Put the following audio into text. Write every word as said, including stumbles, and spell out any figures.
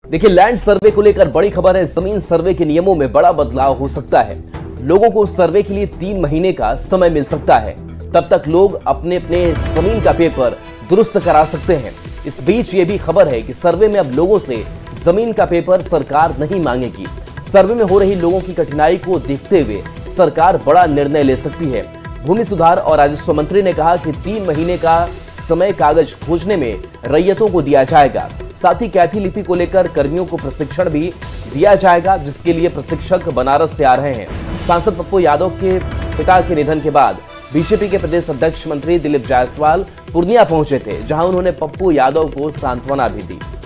देखिए, land survey को लेकर बड़ी खबर है। जमीन सर्वे के नियमों में बड़ा बदलाव हो सकता है। लोगों को सर्वे के लिए तीन महीने का समय मिल सकता है। तब तक लोग अपने अपने जमीन का पेपर दुरुस्त करा सकते हैं। इस बीच ये भी खबर है कि सर्वे में अब लोगों से जमीन का पेपर सरकार नहीं मांगेगी। सर्वे में हो रही लोगों की कठिनाई को देखते हुए सरकार बड़ा निर्णय ले सकती है। भूमि सुधार और राजस्व मंत्री ने कहा कि तीन महीने का समय कागज खोजने में रैयतों को दिया जाएगा। साथ ही कैथी लिपि को लेकर कर्मियों को प्रशिक्षण भी दिया जाएगा, जिसके लिए प्रशिक्षक बनारस से आ रहे हैं। सांसद पप्पू यादव के पिता के निधन के बाद बीजेपी के प्रदेश अध्यक्ष मंत्री दिलीप जायसवाल पूर्णिया पहुंचे थे, जहां उन्होंने पप्पू यादव को सांत्वना भी दी।